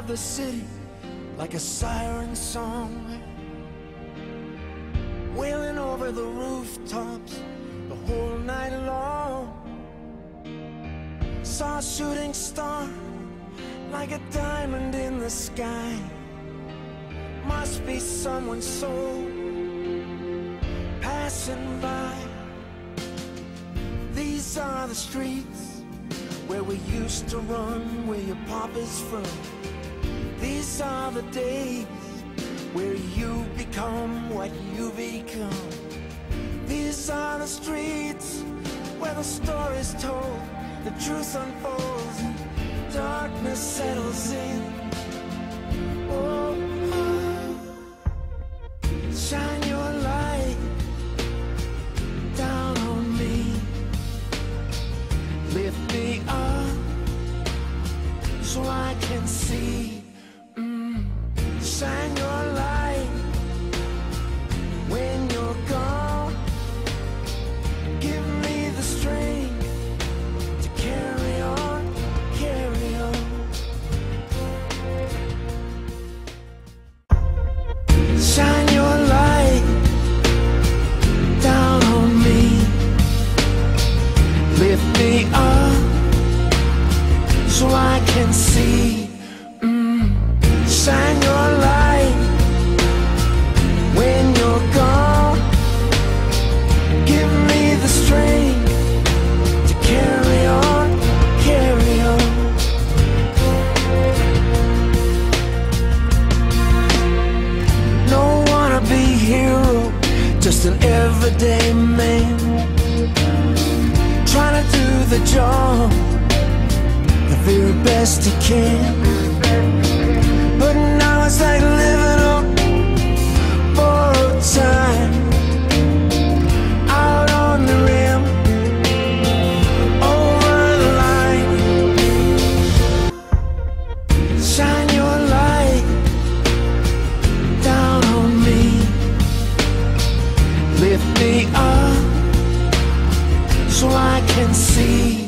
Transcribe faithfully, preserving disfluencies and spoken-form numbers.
of the city like a siren song, wailing over the rooftops the whole night long. Saw a shooting star like a diamond in the sky. Must be someone's soul passing by. These are the streets where we used to run, where your papa's from. These are the days where you become what you become. These are the streets where the story's told, the truth unfolds, darkness settles in. Oh, oh. Shine your light down on me, lift me up so I can see. Mm. Shine your light when you're gone. Give me the strength to carry on, carry on. Shine your light down on me, lift me up so I can see. Mm. Shine your light when you're gone. Give me the strength to carry on, carry on. No wannabe hero, just an everyday man, trying to do the job the very best he can. But now it's like living on borrowed time, out on the rim, over the line. Shine your light down on me, lift me up so I can see.